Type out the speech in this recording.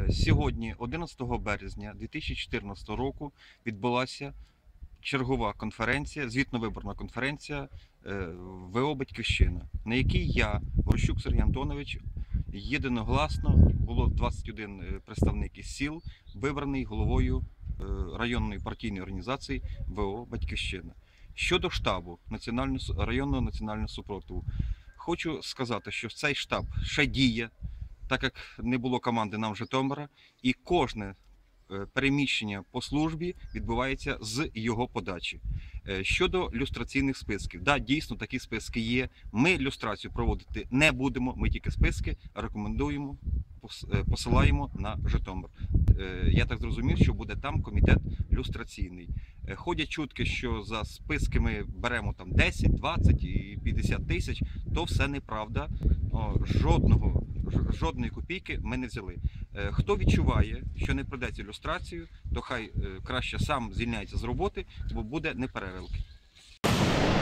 Сьогодні, 11 березня 2014 року, відбулася чергова конференція, звітно-виборна конференція ВО «Батьківщина», на якій я, Горощук Сергій Антонович, єдиногласно, було 21 представник із сіл, вибраний головою районної партійної організації ВО «Батьківщина». Щодо штабу районного національного супротиву, хочу сказати, що цей штаб ще діє, так як не було команди нам Житомира, і кожне переміщення по службі відбувається з його подачі. Щодо люстраційних списків, да, дійсно такі списки є. Ми люстрацію проводити не будемо, ми тільки списки рекомендуємо, посилаємо на Житомир. Я так зрозумів, що буде там комітет люстраційний. Ходять чутки, що за списки ми беремо там 10, 20 і 50 тисяч, то все неправда. Жодної копійки ми не взяли. Хто відчуває, що не пройдеться люстрацію, то хай краще сам звільняється з роботи, бо буде непереливки.